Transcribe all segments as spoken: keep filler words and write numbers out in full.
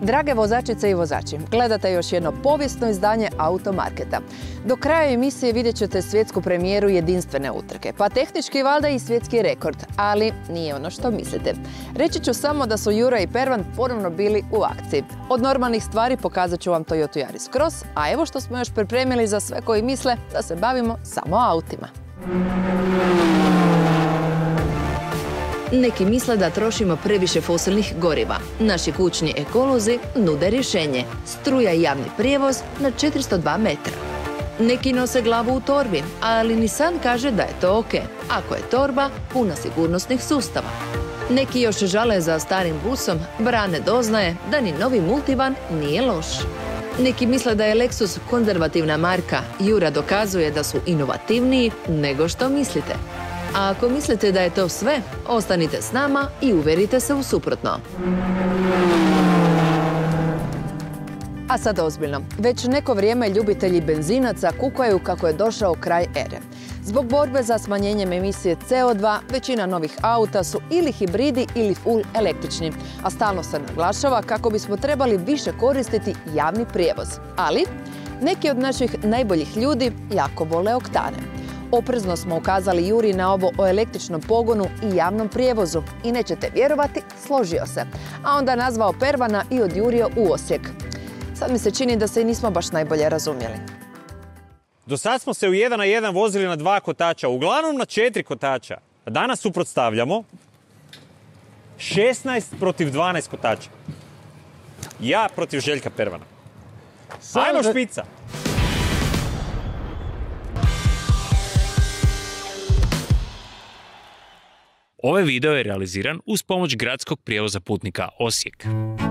Drage vozačice i vozači, gledate još jedno povijesno izdanje Automarketa. Do kraja emisije vidjet ćete svjetsku premijeru jedinstvene utrke, pa tehnički valjda i svjetski rekord, ali nije ono što mislite. Reći ću samo da su Jura i Pervan ponovno bili u akciji. Od normalnih stvari pokazat ću vam Toyota Yaris Cross, a evo što smo još pripremili za sve koji misle da se bavimo samo autima. Neki misle da trošimo previše fosilnih goriva. Naši kućni ekolozi nude rješenje. Struja i javni prijevoz na četiristo dva metra. Neki nose glavu u torbi, ali Nissan kaže da je to ok, ako je torba puna sigurnosnih sustava. Neki još žale za starim busom, brane doznaje da ni novi Multivan nije loš. Neki misle da je Lexus konzervativna marka, Jura dokazuje da su inovativniji nego što mislite. A ako mislite da je to sve, ostanite s nama i uvjerite se u suprotno. A sad ozbiljno. Već neko vrijeme ljubitelji benzinaca kukaju kako je došao kraj ere. Zbog borbe za smanjenjem emisije C O dva, većina novih auta su ili hibridi ili full električni, a stalno se naglašava kako bismo trebali više koristiti javni prijevoz. Ali, neki od naših najboljih ljudi jako vole oktane. Oprezno smo ukazali Juri na ovo o električnom pogonu i javnom prijevozu i nećete vjerovati, složio se. A onda nazvao Pervana i odjurio u Osijek. Sad mi se čini da se i nismo baš najbolje razumjeli. Do sad smo se u jedan na jedan vozili na dva kotača, uglavnom na četiri kotača. A danas suprotstavljamo šesnaest protiv dvanaest kotača. Ja protiv Željka Pervana. Ajmo špica! Ovaj video je realiziran uz pomoć gradskog prijevoza putnika Osijek.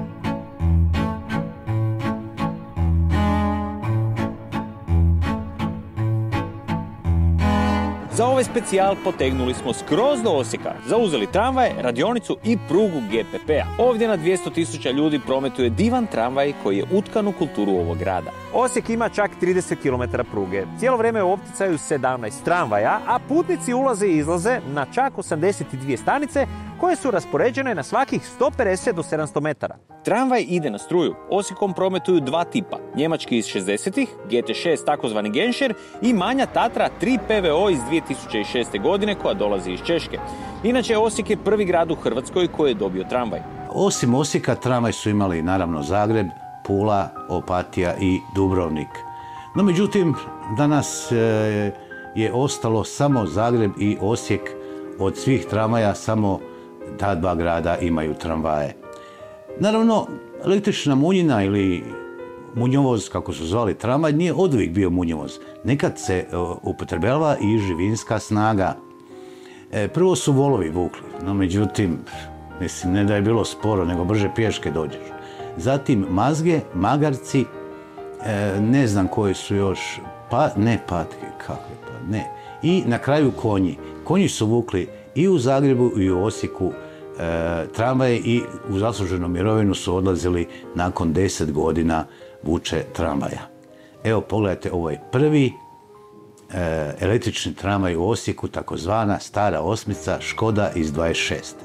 Za ovaj specijal potegnuli smo skroz do Osijeka, zauzeli tramvaje, radionicu i prugu G P P-a. Ovdje na dvjesto tisuća ljudi prometuje divan tramvaj koji je utkan u kulturu ovog grada. Osijek ima čak trideset kilometara pruge. Cijelo vrijeme u opticaju sedamnaest tramvaja, a putnici ulaze i izlaze na čak osamdeset dvije stanice koje su raspoređene na svakih sto pedeset do sedamsto metara. Tramvaj ide na struju. Osijekom prometuju dva tipa. Njemački iz šezdesetih, G T šest takozvani Genscher i manja Tatra tri P V O iz dvije tisuće šeste. godine koja dolazi iz Češke. Inače, Osijek je prvi grad u Hrvatskoj koji je dobio tramvaj. Osim Osijeka, tramvaj su imali naravno Zagreb, Pula, Opatija i Dubrovnik. No međutim, danas je ostalo samo Zagreb i Osijek. Od svih tramvaja samo ta dva grada imaju tramvaje. Naravno, električna munjina ili munjovoz, kako su zvali tramvaj, nije oduvijek bio munjovoz. Nekad se upotrebljava i živinska snaga. E, prvo su volovi vukli, no međutim, mislim, ne da je bilo sporo, nego brže pješke dođeš. Zatim mazge, magarci, e, ne znam koji su još, pa, ne patke, kakve pa, ne. I na kraju konji. Konji su vukli i u Zagrebu i u Osijeku e, tramvaje i u zasluženu mirovinu su odlazili nakon deset godina vuče tramvaja. Evo pogledajte, ovo je prvi e, električni tramvaj u Osijeku, takozvana stara osmica Škoda iz dvadeset šeste.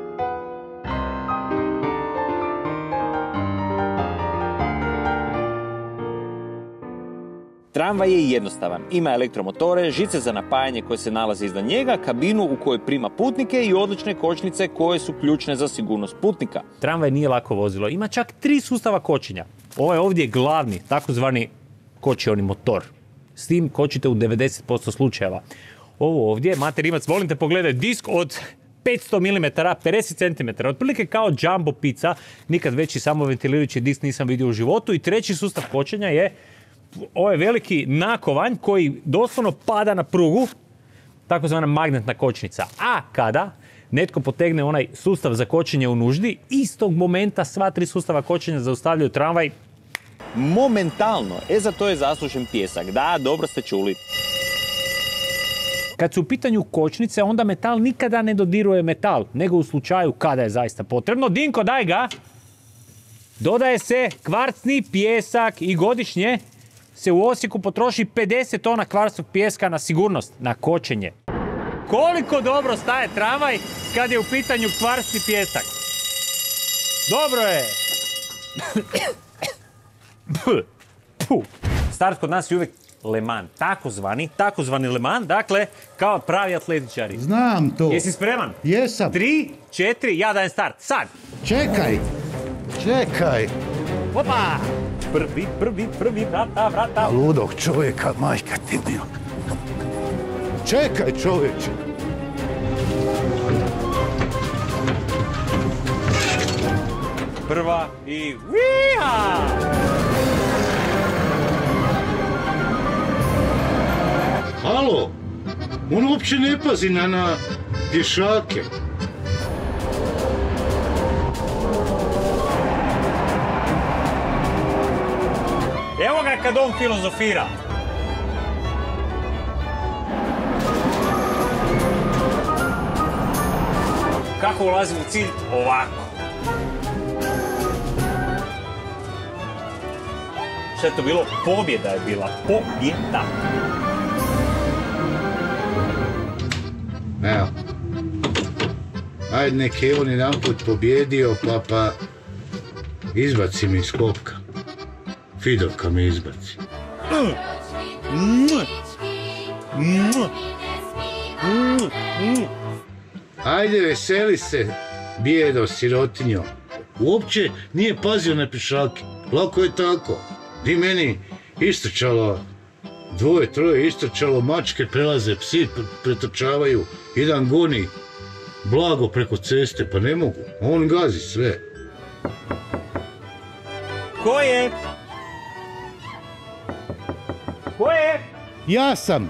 Tramvaj je jednostavan, ima elektromotore, žice za napajanje koje se nalaze iznad njega, kabinu u kojoj prima putnike i odlične kočnice koje su ključne za sigurnost putnika. Tramvaj nije lako vozilo, ima čak tri sustava kočenja. Ovaj ovdje je glavni, takozvani kočioni motor. S tim kočite u devedeset posto slučajeva. Ovo ovdje, Mate Rimac, volim te pogledaj, disk od petsto milimetara, pedeset centimetara, otprilike kao jumbo pizza, nikad veći samoventilirajući disk nisam vidio u životu. I treći sustav kočenja je ovaj veliki nakovanj koji doslovno pada na prugu, takozvana magnetna kočnica. A kada netko potegne onaj sustav za kočenje u nuždi, istog momenta sva tri sustava kočenja zaustavljaju tramvaj. Momentalno. E, za to je zaslužen pjesak. Da, dobro ste čuli. Kad su u pitanju kočnice, onda metal nikada ne dodiruje metal, nego u slučaju kada je zaista potrebno. Dinko, daj ga! Dodaje se kvarcni pijesak i godišnje se u Osijeku potroši pedeset tona kvarcnog pijeska na sigurnost, na kočenje. Koliko dobro staje tramvaj kad je u pitanju kvarcni pijesak. Dobro je. Start kod nas je uvijek Le Mans, takozvani, takozvani Le Mans, dakle, kao pravi atletičari. Znam to. Jesi spreman? Jesam. Tri, četiri, ja dajem start, sad. Čekaj. Čekaj. Opa! Prvi, prvi, prvi, vrata, vrata. Ludog čovjeka, majka ti mila. Čekaj, čovječe. Prva i vija! Halo, on uopće ne pazi na, na pješake. Evo ga kad on filozofira. Kako ulazim u cilj? Ovako. Šta je to bilo? Pobjeda je bila. Pobjeda. Evo. Ajde, nek je on jedan put pobjedio, pa pa izbaci mi iz kopka. Fidovka mi izbaci. Ajde, veseli se, bijedo, sirotinjo. Uopće nije pazio na pješake. Lako je tako. Di meni istrčalo, dvoje, troje istrčalo, mačke prelaze, psi pretrčavaju, jedan goni blago preko ceste, pa ne mogu. On gazi sve. Ko je? Ko je? Ja sam.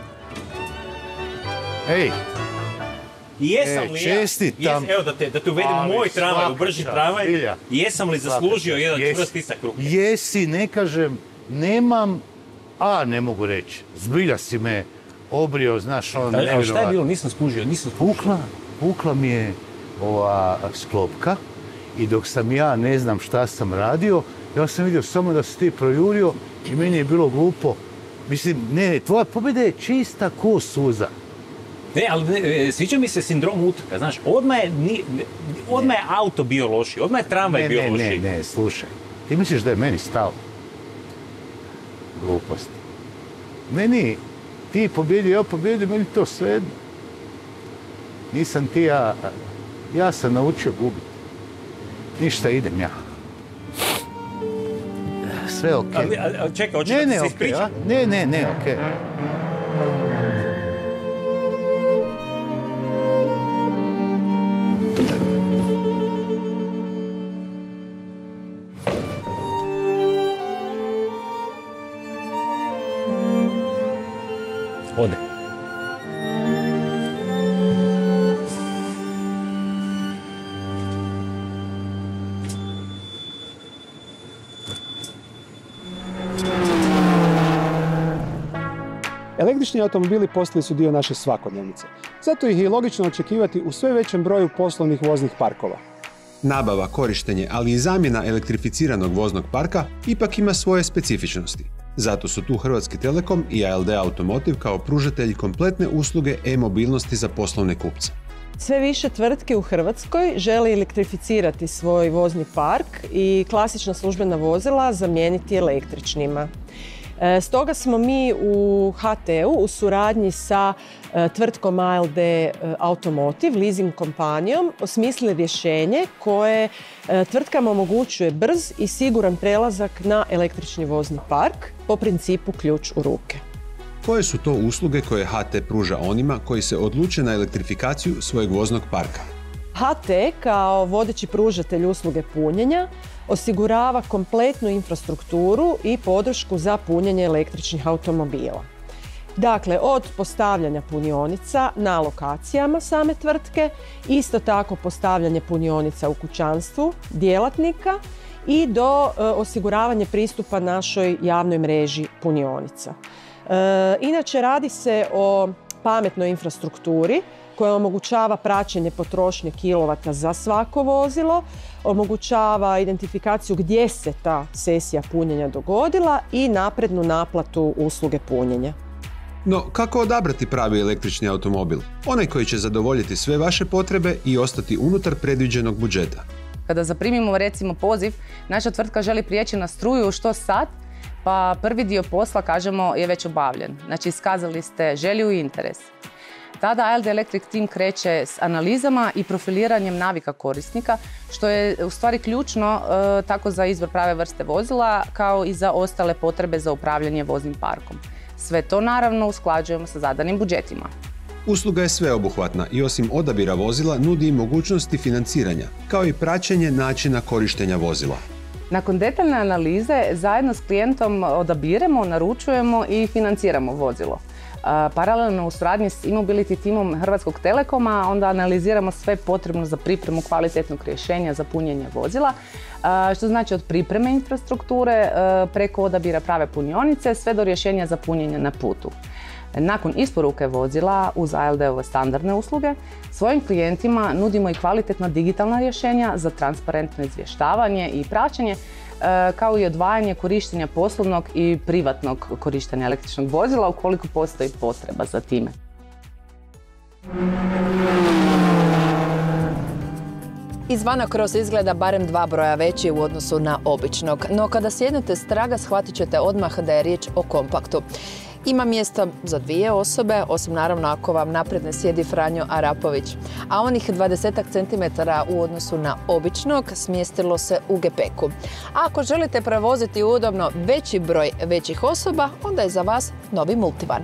Ej. Jesam E, li ja? čestitam. Jes- evo da te, da te uvedem u Ali moj tramvaj, u svaka brži čast, tramvaj. zbilja. Jesam li zaslužio jedan Jesi. čvrst stisak ruke? Jesi, ne kažem, nemam, a ne mogu reći. Zbilja si me obrio, znaš, on Ali šta je nevjerovatno. bilo? Nisam skužio, nisam skužio. Pukla, pukla mi je ova sklopka i dok sam ja ne znam šta sam radio, ja sam vidio samo da si ti projurio i meni je bilo glupo. Mislim, ne, tvoja pobjeda je čista ko suza. Ne, ali ne, sviđa mi se sindrom utrka, znaš, odmah je, ni, odmah je auto bio loši, odmah je tramvaj Ne, bio ne, loši. ne, ne, slušaj. Ti misliš da je meni stalo? Gluposti. Meni, ti pobjedio, ja pobjedio, meni to svejedno. Nisam ti ja, ja sam naučio gubiti. Ništa, idem ja. Sve okej. Ali, ali, ali čekaj, hoćeš Ne, da ti ne, se okej, ispričam? a? Ne, ne, ne, okej. Ode. Električni automobili postali su dio naše svakodnevnice. Zato ih je logično očekivati u sve većem broju poslovnih voznih parkova. Nabava, korištenje, ali i zamjena elektrificiranog voznog parka ipak ima svoje specifičnosti. Zato su tu Hrvatski Telekom i A L D Automotive kao pružatelji kompletne usluge e-mobilnosti za poslovne kupce. Sve više tvrtki u Hrvatskoj želi elektrificirati svoj vozni park i klasična službena vozila zamijeniti električnima. E, Stoga smo mi u H T U u suradnji sa e, tvrtkom A L D Automotive, leasing kompanijom, osmislili rješenje koje e, tvrtkama omogućuje brz i siguran prelazak na električni vozni park po principu ključ u ruke. Koje su to usluge koje H T pruža onima koji se odluče na elektrifikaciju svojeg voznog parka? H T kao vodeći pružatelj usluge punjenja osigurava kompletnu infrastrukturu i podršku za punjenje električnih automobila. Dakle, od postavljanja punionica na lokacijama same tvrtke, isto tako postavljanje punionica u kućanstvu, djelatnika i do e, osiguravanja pristupa našoj javnoj mreži punionica. E, inače, radi se o pametnoj infrastrukturi koja omogućava praćenje potrošnje kilovata za svako vozilo, omogućava identifikaciju gdje se ta sesija punjenja dogodila i naprednu naplatu usluge punjenja. No, kako odabrati pravi električni automobil? Onaj koji će zadovoljiti sve vaše potrebe i ostati unutar predviđenog budžeta. Kada zaprimimo recimo poziv, naša tvrtka želi prijeći na struju što sad, pa prvi dio posla, kažemo, je već obavljen. Znači, iskazali ste želju i interes. Tada A L D Electric Team kreće s analizama i profiliranjem navika korisnika, što je u stvari ključno e, tako za izbor prave vrste vozila, kao i za ostale potrebe za upravljanje voznim parkom. Sve to naravno usklađujemo sa zadanim budžetima. Usluga je sveobuhvatna i osim odabira vozila nudi i mogućnosti financiranja, kao i praćenje načina korištenja vozila. Nakon detaljne analize zajedno s klijentom odabiremo, naručujemo i financiramo vozilo. Paralelno u suradnji s e-mobility timom Hrvatskog Telekoma onda analiziramo sve potrebno za pripremu kvalitetnog rješenja za punjenje vozila, što znači od pripreme infrastrukture preko odabira prave punionice sve do rješenja za punjenje na putu. Nakon isporuke vozila uz A L D-ove standardne usluge, svojim klijentima nudimo i kvalitetna digitalna rješenja za transparentno izvještavanje i praćenje, kao i odvajanje korištenja poslovnog i privatnog korištenja električnog vozila ukoliko postoji potreba za time. Izvana Cross izgleda barem dva broja veći u odnosu na običnog, no kada sjednete s traga shvatit ćete odmah da je riječ o kompaktu. Ima mjesta za dvije osobe, osim naravno ako vam napred ne sjedi Franjo Arapović. A onih dvadesetak centimetara u odnosu na običnog smjestilo se u gepeku. A ako želite prevoziti udobno veći broj većih osoba, onda je za vas novi Multivan.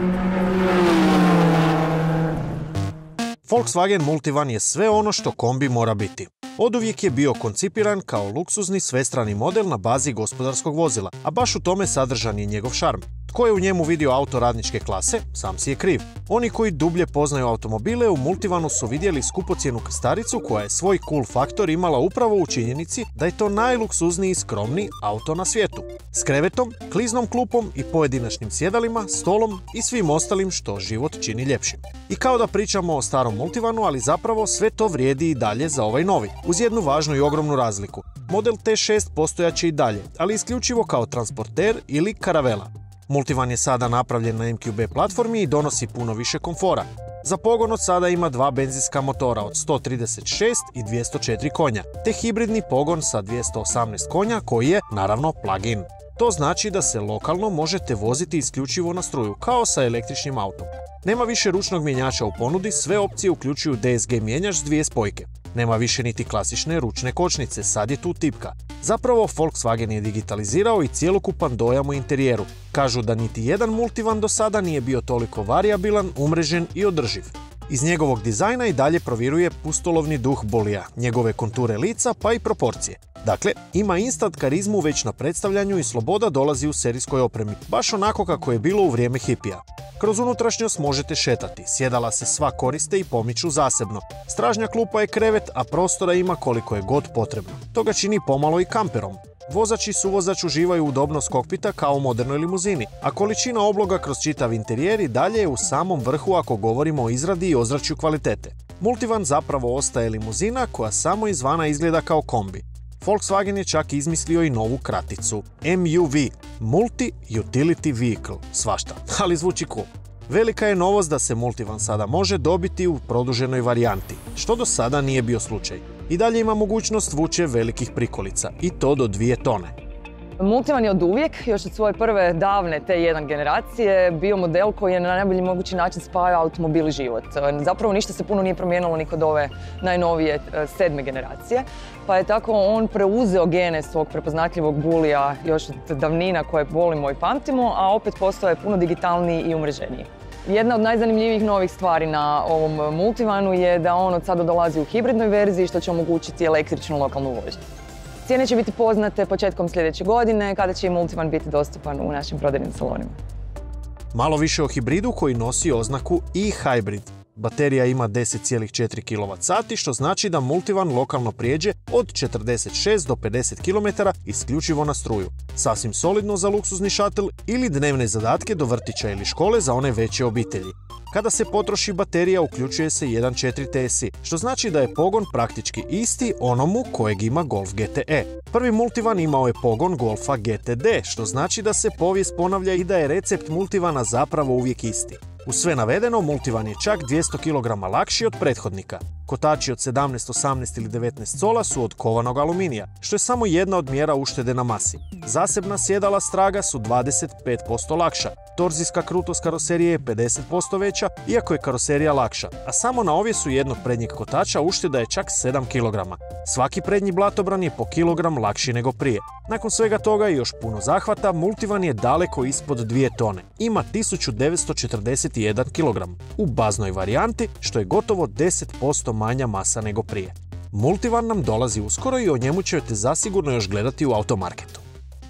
Volkswagen Multivan je sve ono što kombi mora biti. Oduvijek je bio koncipiran kao luksuzni svestrani model na bazi gospodarskog vozila, a baš u tome sadržan je njegov šarm. Tko je u njemu vidio auto radničke klase, sam si je kriv. Oni koji dublje poznaju automobile u Multivanu su vidjeli skupocjenu krstaricu koja je svoj cool faktor imala upravo u činjenici da je to najluksuzniji skromni auto na svijetu. S krevetom, kliznom klupom i pojedinačnim sjedalima, stolom i svim ostalim što život čini ljepšim. I kao da pričamo o starom Multivanu, ali zapravo sve to vrijedi i dalje za ovaj novi, uz jednu važnu i ogromnu razliku. Model T šest postojaće i dalje, ali isključivo kao transporter ili karavela. Multivan je sada napravljen na M Q B platformi i donosi puno više komfora. Za pogon od sada ima dva benzinska motora od sto trideset šest i dvjesto četiri konja, te hibridni pogon sa dvjesto osamnaest konja koji je, naravno, plug-in. To znači da se lokalno možete voziti isključivo na struju, kao sa električnim autom. Nema više ručnog mjenjača u ponudi, sve opcije uključuju D S G mjenjač s dvije spojke. Nema više niti klasične ručne kočnice, sad je tu tipka. Zapravo, Volkswagen je digitalizirao i cjelokupan dojam u interijeru. Kažu da niti jedan Multivan do sada nije bio toliko varijabilan, umrežen i održiv. Iz njegovog dizajna i dalje proviruje pustolovni duh Bulija, njegove konture lica pa i proporcije. Dakle, ima instant karizmu već na predstavljanju i sloboda dolazi u serijskoj opremi, baš onako kako je bilo u vrijeme hipija. Kroz unutrašnjost možete šetati, sjedala se sva koriste i pomiču zasebno. Stražnja klupa je krevet, a prostora ima koliko je god potrebno. To ga čini pomalo i kamperom. Vozač i suvozač uživaju udobnost kokpita kao u modernoj limuzini, a količina obloga kroz čitav interijer i dalje je u samom vrhu ako govorimo o izradi i ozračju kvalitete. Multivan zapravo ostaje limuzina koja samo izvana izgleda kao kombi. Volkswagen je čak izmislio i novu kraticu, M U V, Multi Utility Vehicle, svašta, ali zvuči cool. Velika je novost da se Multivan sada može dobiti u produženoj varijanti, što do sada nije bio slučaj. I dalje ima mogućnost vuče velikih prikolica, i to do dvije tone. Multivan je od uvijek, još od svoje prve davne T jedan generacije, bio model koji je na najbolji mogući način spajao automobil i život. Zapravo ništa se puno nije promijenilo ni kod ove najnovije sedme generacije, pa je tako on preuzeo gene svog prepoznatljivog Bulija još od davnina koje volimo i pamtimo, a opet postao je puno digitalniji i umreženiji. Jedna od najzanimljivijih novih stvari na ovom Multivanu je da on od sada dolazi u hibridnoj verziji, što će omogućiti električnu lokalnu vožnju. Cijene će biti poznate početkom sljedeće godine, kada će i Multivan biti dostupan u našim prodajnim salonima. Malo više o hibridu koji nosi oznaku e-hybrid. Baterija ima deset zarez četiri kilovat sati, što znači da Multivan lokalno prijeđe od četrdeset šest do pedeset kilometara isključivo na struju. Sasvim solidno za luksuzni šatl ili dnevne zadatke do vrtića ili škole za one veće obitelji. Kada se potroši baterija, uključuje se jedan zarez četiri T S I, što znači da je pogon praktički isti onomu kojeg ima Golf G T E. Prvi Multivan imao je pogon Golfa G T D, što znači da se povijest ponavlja i da je recept Multivana zapravo uvijek isti. U sve navedeno, Multivan je čak dvjesto kilograma lakši od prethodnika. Kotači od sedamnaest, osamnaest ili devetnaest cola su od kovanog aluminija, što je samo jedna od mjera uštede na masi. Zasebna sjedala straga su dvadeset pet posto lakša. Torzijska krutost karoserije je pedeset posto veća, iako je karoserija lakša, a samo na ovjesu jednog prednjeg kotača ušteda je čak sedam kilograma. Svaki prednji blatobran je po kilogram lakši nego prije. Nakon svega toga i još puno zahvata, Multivan je daleko ispod dvije tone. Ima tisuću devetsto četrdeset jedan kilogram. U baznoj varijanti, što je gotovo deset posto manja masa nego prije. Multivan nam dolazi uskoro i o njemu ćete zasigurno još gledati u automarketu.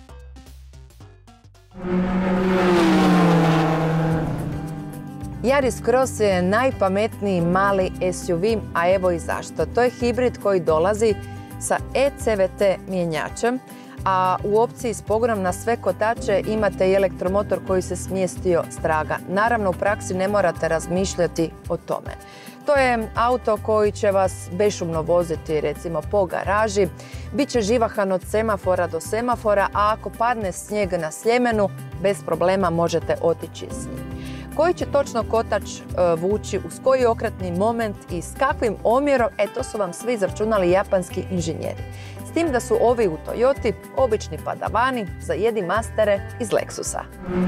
Yaris Cross je najpametniji mali S U V, a evo i zašto. To je hibrid koji dolazi sa E C V T mjenjačem, a u opciji s pogonom na sve kotače imate i elektromotor koji se smjestio straga. Naravno, u praksi ne morate razmišljati o tome. To je auto koji će vas bešumno voziti recimo po garaži, bit će živahan od semafora do semafora, a ako padne snijeg na Sljemenu, bez problema možete otići s njim. Koji će točno kotač vući, uz koji okretni moment i s kakvim omjerom, e to su vam svi izračunali japanski inženjeri. S tim da su ovi u Toyoti obični padavani za jedi mastere iz Lexusa.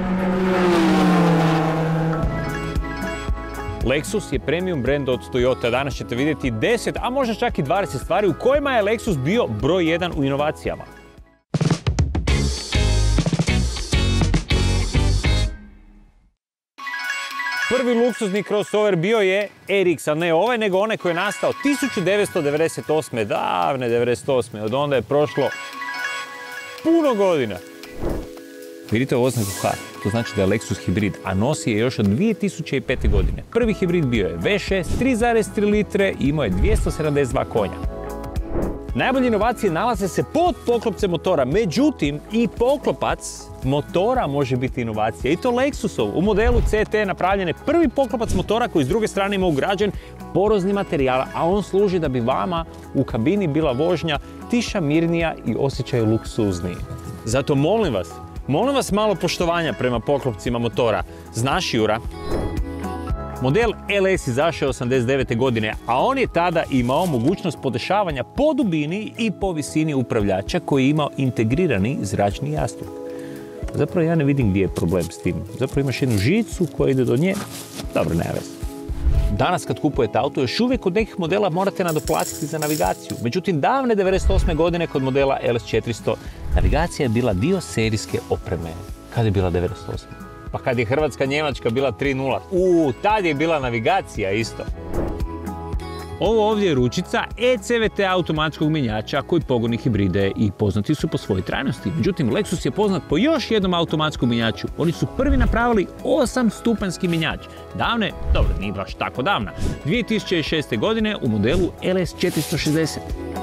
Lexus je premium brand od Toyota. Danas ćete vidjeti deset, a možda čak i dvadeset stvari u kojima je Lexus bio broj jedan u inovacijama. Prvi luksuzni crossover bio je R X, a ne ovaj, nego onaj koji je nastao tisuću devetsto devedeset osme. Davne devedeset osme. Od onda je prošlo puno godina. Vidite ovo oznaku H, to znači da je Lexus hibrid, a nosi je još od dvije tisuće pete. godine. Prvi hibrid bio je V šest, tri zarez tri litre i imao je dvjesto sedamdeset dva konja. Najbolje inovacije nalaze se pod poklopcem motora, međutim i poklopac motora može biti inovacija. I to Lexusov. U modelu C T napravljen je prvi poklopac motora koji s druge strane ima ugrađen porozni materijal, a on služi da bi vama u kabini bila vožnja tiša, mirnija i osjećaj luksuzniji. Zato molim vas, molim vas malo poštovanja prema poklopcima motora. Znaš, Jura? Model L S izašao osamdeset devete. godine, a on je tada imao mogućnost podešavanja po dubini i po visini upravljača koji je imao integrirani zračni jastuk. Zapravo ja ne vidim gdje je problem s tim. Zapravo imaš jednu žicu koja ide do nje. Dobro, nema veze. Danas kad kupujete auto, još uvijek kod nekih modela morate nadoplatiti za navigaciju. Međutim, davne devedeset osme. godine kod modela L S četiristo navigacija je bila dio serijske opreme. Kad je bila devedeset osme? Pa kad je Hrvatska-Njemačka bila tri nula. Uuu, tad je bila navigacija isto. Ovo ovdje je ručica E C V T automatskog mjenjača koji pogoni hibride i poznati su po svojoj trajnosti. Međutim, Lexus je poznat po još jednom automatskom mjenjaču. Oni su prvi napravili osam stupanjski mjenjač. Davne, dobro, nije baš tako davna, dvije tisuće šeste. godine u modelu L S četiristo šezdeset.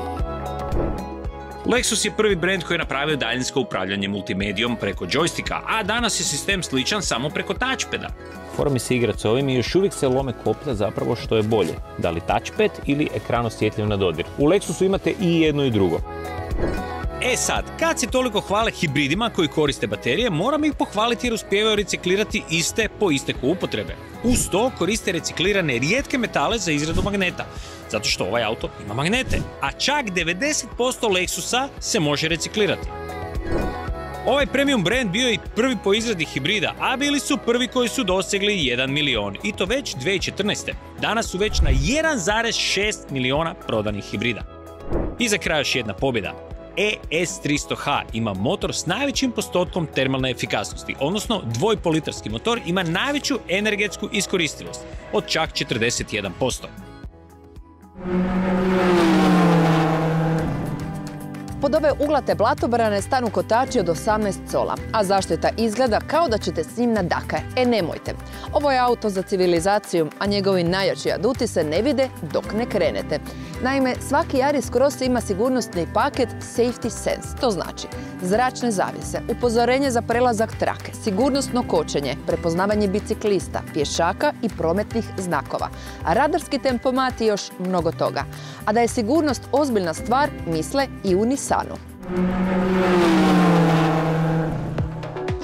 Lexus je prvi brand koji je napravio daljinsko upravljanje multimedijom preko džojstika, a danas je sistem sličan samo preko touchpada. Fora mi se igrati s ovim i još uvijek se lome koplja zapravo što je bolje. Da li touchpad ili ekran osjetljiv na dodir. U Lexusu imate i jedno i drugo. E sad, kad se toliko hvale hibridima koji koriste baterije, moram ih pohvaliti jer uspijevaju reciklirati iste po isteku upotrebe. Uz to koriste reciklirane rijetke metale za izradu magneta, zato što ovaj auto ima magnete, a čak devedeset posto Lexusa se može reciklirati. Ovaj premium brand bio je i prvi po izradi hibrida, a bili su prvi koji su dosegli jedan milion, i to već dvije tisuće četrnaeste. Danas su već na jedan zarez šest miliona prodanih hibrida. I za kraj još jedna pobjeda. E S tristo H ima motor s najvećim postotkom termalne efikasnosti, odnosno dvojpolitarski motor ima najveću energetsku iskoristivost od čak četrdeset jedan posto. Pod ove uglate blatobrane stanu kotači od osamnaest cola, a zaštita izgleda kao da ćete s njim na Dakar. E nemojte. Ovo je auto za civilizaciju, a njegovi najjači aduti se ne vide dok ne krenete. Naime, svaki Yaris Cross ima sigurnosni paket Safety Sense, to znači zračne zavjese, upozorenje za prelazak trake, sigurnosno kočenje, prepoznavanje biciklista, pješaka i prometnih znakova, a radarski tempomat i još mnogo toga. A da je sigurnost ozbiljna stvar, misle i u Nissanu.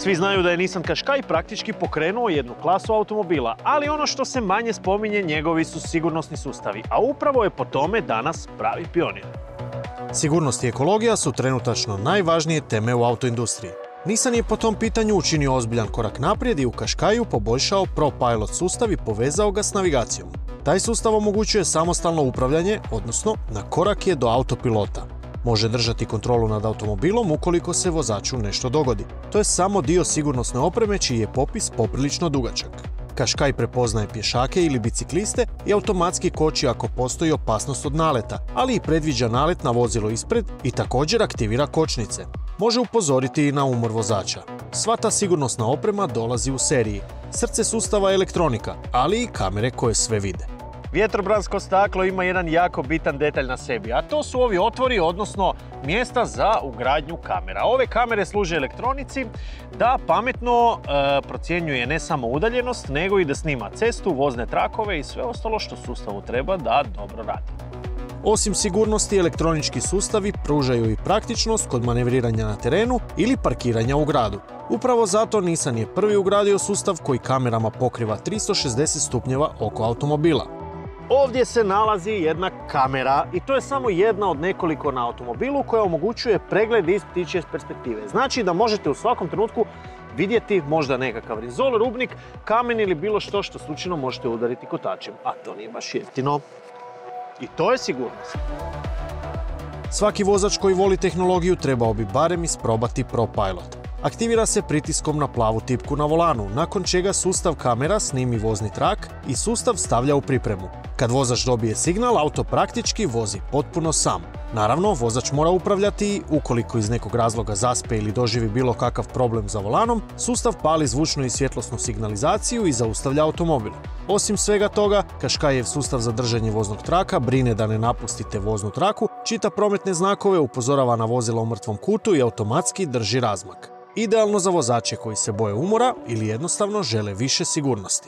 Svi znaju da je Nissan Qashqai praktički pokrenuo jednu klasu automobila, ali ono što se manje spominje njegovi su sigurnosni sustavi, a upravo je po tome danas pravi pionir. Sigurnost i ekologija su trenutačno najvažnije teme u autoindustriji. Nissan je po tom pitanju učinio ozbiljan korak naprijed i u Qashqaiu poboljšao ProPilot sustav i povezao ga s navigacijom. Taj sustav omogućuje samostalno upravljanje, odnosno na korak je do autopilota. Može držati kontrolu nad automobilom ukoliko se vozaču nešto dogodi. To je samo dio sigurnosne opreme čiji je popis poprilično dugačak. Qashqai prepoznaje pješake ili bicikliste i automatski koči ako postoji opasnost od naleta, ali i predviđa nalet na vozilo ispred i također aktivira kočnice. Može upozoriti i na umor vozača. Sva ta sigurnosna oprema dolazi u seriji. Srce sustava je elektronika, ali i kamere koje sve vide. Vjetrobransko staklo ima jedan jako bitan detalj na sebi, a to su ovi otvori, odnosno mjesta za ugradnju kamera. Ove kamere služe elektronici da pametno e, procjenjuje ne samo udaljenost, nego i da snima cestu, vozne trakove i sve ostalo što sustavu treba da dobro radi. Osim sigurnosti, elektronički sustavi pružaju i praktičnost kod manevriranja na terenu ili parkiranja u gradu. Upravo zato Nissan je prvi ugradio sustav koji kamerama pokriva tristo šezdeset stupnjeva oko automobila. Ovdje se nalazi jedna kamera i to je samo jedna od nekoliko na automobilu koja omogućuje pregled iz ptičje perspektive. Znači da možete u svakom trenutku vidjeti možda nekakav rizol, rubnik, kamen ili bilo što što slučajno možete udariti kotačem, a to nije baš jeftino. I to je sigurnost. Svaki vozač koji voli tehnologiju trebao bi barem isprobati ProPilot. Aktivira se pritiskom na plavu tipku na volanu, nakon čega sustav kamera snimi vozni trak i sustav stavlja u pripremu. Kad vozač dobije signal, auto praktički vozi potpuno sam. Naravno, vozač mora upravljati i ukoliko iz nekog razloga zaspe ili doživi bilo kakav problem za volanom, sustav pali zvučnu i svjetlosnu signalizaciju i zaustavlja automobil. Osim svega toga, Qashqaijev sustav za držanje voznog traka brine da ne napustite voznu traku, čita prometne znakove, upozorava na vozila u mrtvom kutu i automatski drži razmak. Idealno za vozače koji se boje umora ili jednostavno žele više sigurnosti.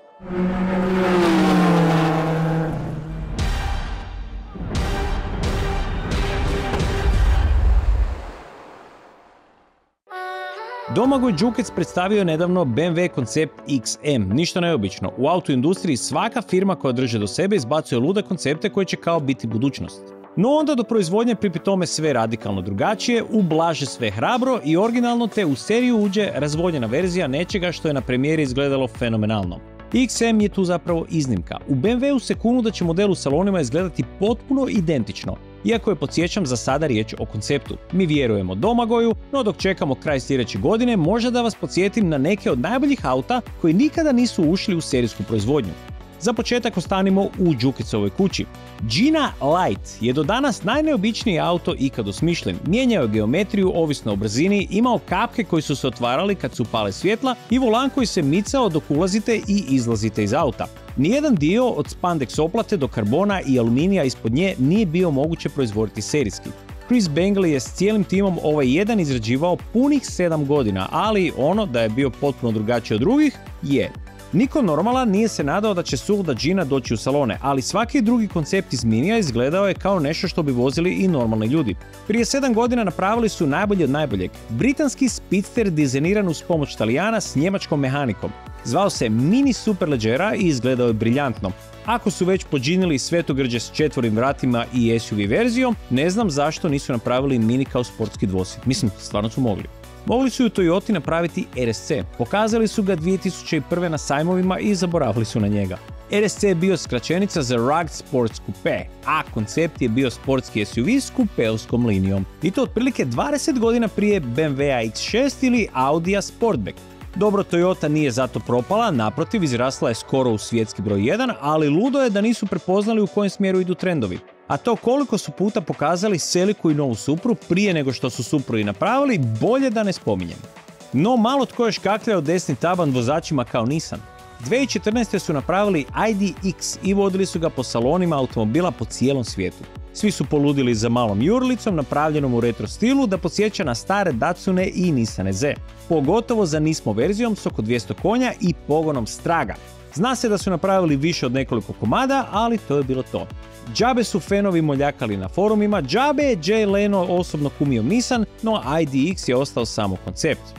Domagoj Đukec predstavio je nedavno B M W koncept X M. Ništa neobično. U autoindustriji svaka firma koja drže do sebe izbacuje lude koncepte koji će kao biti budućnost. No onda do proizvodnje pripi tome sve radikalno drugačije, ublaže sve hrabro i originalno te u seriju uđe razvodnjena verzija nečega što je na premijeri izgledalo fenomenalno. X M je tu zapravo iznimka. U B M W-u se kunu da će model u salonima izgledati potpuno identično, iako je, podsjećam, za sada riječ o konceptu. Mi vjerujemo Domagoju, no dok čekamo kraj sljedeće godine, možda da vas podsjetim na neke od najboljih auta koji nikada nisu ušli u serijsku proizvodnju. Za početak ostanimo u Đukecovoj kući. Gina Light je do danas najneobičniji auto ikad osmišljen. Mijenjao je geometriju ovisno o brzini, imao kapke koji su se otvarali kad su pale svjetla i volan koji se micao dok ulazite i izlazite iz auta. Nijedan dio od spandex oplate do karbona i aluminija ispod nje nije bio moguće proizvoditi serijski. Chris Bangley je s cijelim timom ovaj jedan izrađivao punih sedam godina, ali ono da je bio potpuno drugačiji od drugih je. Niko normalan nije se nadao da će suluda Gina doći u salone, ali svaki drugi koncept iz Minija izgledao je kao nešto što bi vozili i normalni ljudi. Prije sedam godina napravili su najbolji od najboljeg. Britanski Speedster dizajniran uz pomoć Talijana s njemačkom mehanikom. Zvao se Mini Superleggera i izgledao je briljantno. Ako su već pođinili svetogrđe s četvorim vratima i S U V verzijom, ne znam zašto nisu napravili Mini kao sportski dvosjed. Mislim, stvarno su mogli. Mogli su u Toyoti napraviti R S C. Pokazali su ga dvije tisuće prve na sajmovima i zaboravili su na njega. R S C je bio skraćenica za Rugged Sports Coupe, a koncept je bio sportski S U V s kupeovskom linijom. I to otprilike dvadeset godina prije B M W X šest ili Audija Sportback. Dobro, Toyota nije zato propala, naprotiv, izrasla je skoro u svjetski broj jedan, ali ludo je da nisu prepoznali u kojem smjeru idu trendovi. A to koliko su puta pokazali Celicu i novu Supru prije nego što su Supru i napravili, bolje da ne spominjem. No malo tko je škakljao desni taban vozačima kao Nissan. dvije tisuće četrnaeste. su napravili I D X i vodili su ga po salonima automobila po cijelom svijetu. Svi su poludili za malom jurlicom napravljenom u retro stilu da podsjeća na stare Datsune i Nissan Z. Pogotovo za Nismo verzijom s oko dvjesto konja i pogonom Straga. Zna se da su napravili više od nekoliko komada, ali to je bilo to. Džabe su fanovi moljakali na forumima, džabe je Jay Leno osobno kumio Nissan, no I D X je ostao samo koncept.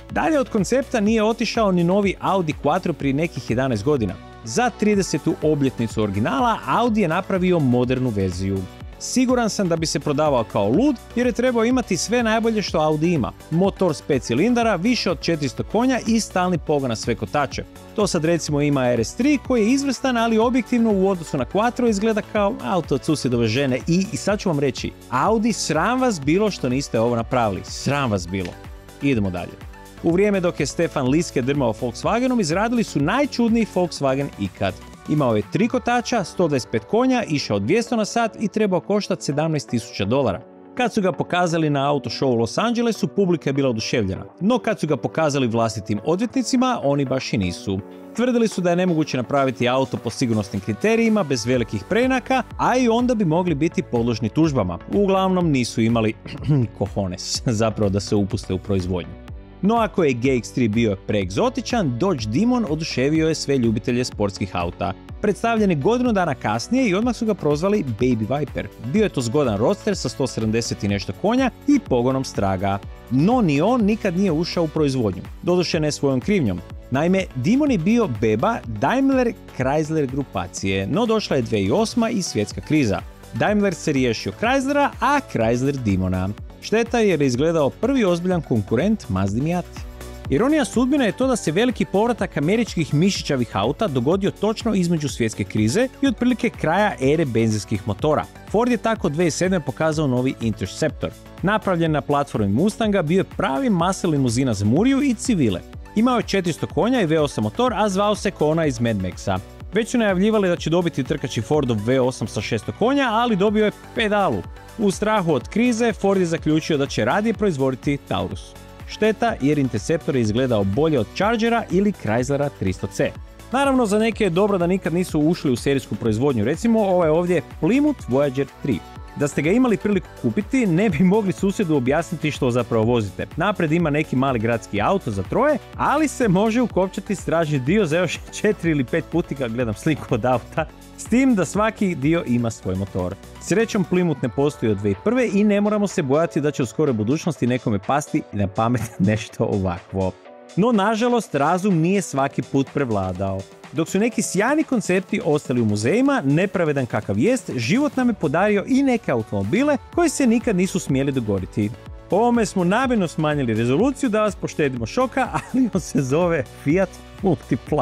Dalje od koncepta nije otišao ni novi Audi Quattro prije nekih jedanaest godina. Za tridesetu obljetnicu originala Audi je napravio modernu verziju. Siguran sam da bi se prodavao kao lud jer je trebao imati sve najbolje što Audi ima. Motor s pet cilindara, više od četiristo konja i stalni pogon na sve kotače. To sad recimo ima R S tri koji je izvrstan, ali objektivno u odnosu na Quattro izgleda kao auto od susjedove žene i, i sad ću vam reći, Audi, sram vas bilo što niste ovo napravili. Sram vas bilo. Idemo dalje. U vrijeme dok je Stefan Liske drmao Volkswagenom, izradili su najčudniji Volkswagen ikad. Imao je tri kotača, sto dvadeset pet konja, išao dvjesto na sat i trebao koštati sedamnaest tisuća dolara. Kad su ga pokazali na auto show u Los Angelesu, publika je bila oduševljena. No kad su ga pokazali vlastitim odvjetnicima, oni baš i nisu. Tvrdili su da je nemoguće napraviti auto po sigurnosnim kriterijima bez velikih preinaka, a i onda bi mogli biti podložni tužbama. Uglavnom nisu imali cojones, zapravo da se upuste u proizvodnju. No ako je G X tri bio preegzotičan, Dodge Demon oduševio je sve ljubitelje sportskih auta. Predstavljen je godinu dana kasnije i odmah su ga prozvali Baby Viper. Bio je to zgodan roadster sa sto sedamdeset i nešto konja i pogonom straga. No ni on nikad nije ušao u proizvodnju, doduše ne svojom krivnjom. Naime, Demon je bio beba Daimler Chrysler grupacije, no došla je dvije tisuće osma i svjetska kriza. Daimler se riješio Chryslera, a Chrysler Demona. Šteta jer je izgledao prvi ozbiljan konkurent Mazdi Miati. Ironija sudbine je to da se veliki povratak američkih mišićavih auta dogodio točno između svjetske krize i otprilike kraja ere benzinskih motora. Ford je tako dvije tisuće sedme pokazao novi Interceptor. Napravljen na platformi Mustanga, bio je pravi masa limuzina za Muriju i civile. Imao je četiristo konja i V osam motor, a zvao se ko ona iz Mad Maxa. Već su najavljivali da će dobiti trkači Fordov V osam sa šesto konja, ali dobio je pedalu. U strahu od krize, Ford je zaključio da će radije proizvoditi Taurus. Šteta jer Interceptor je izgledao bolje od Chargera ili Chryslera tristo C. Naravno, za neke je dobro da nikad nisu ušli u serijsku proizvodnju, recimo ovaj ovdje Plymouth Voyager tri. Da ste ga imali priliku kupiti, ne bi mogli susjedu objasniti što zapravo vozite. Napred ima neki mali gradski auto za troje, ali se može ukopčati stražni dio za još četiri ili pet putika, gledam sliku od auta, s tim da svaki dio ima svoj motor. Srećom Plymouth ne postoji od dvije tisuće prve i ne moramo se bojati da će u skoroj budućnosti nekome pasti na pamet nešto ovakvo. No nažalost razum nije svaki put prevladao. Dok su neki sjajni koncepti ostali u muzejima, nepravedan kakav jest, život nam je podario i neke automobile koji se nikad nisu smjeli dogoditi. Po ovome smo namjerno smanjili rezoluciju da vas poštedimo šoka, ali on se zove Fiat Multipla.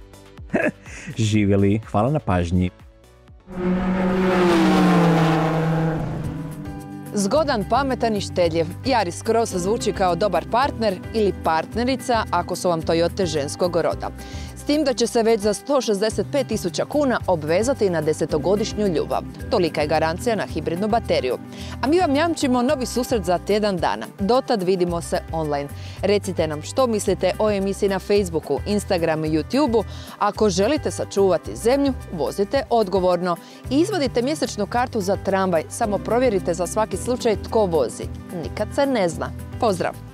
Živjeli, hvala na pažnji. Zgodan, pametan i štedljiv. Yaris Cross zvuči kao dobar partner ili partnerica ako su vam Toyote ženskog roda. S tim da će se već za sto šezdeset pet tisuća kuna obvezati na desetogodišnju ljubav. Tolika je garancija na hibridnu bateriju. A mi vam jamčimo novi susret za tjedan dana. Dotad vidimo se online. Recite nam što mislite o emisiji na Facebooku, Instagramu i YouTubeu. Ako želite sačuvati zemlju, vozite odgovorno i izvadite mjesečnu kartu za tramvaj. Samo provjerite za svaki slučaj tko vozi. Nikad se ne zna. Pozdrav!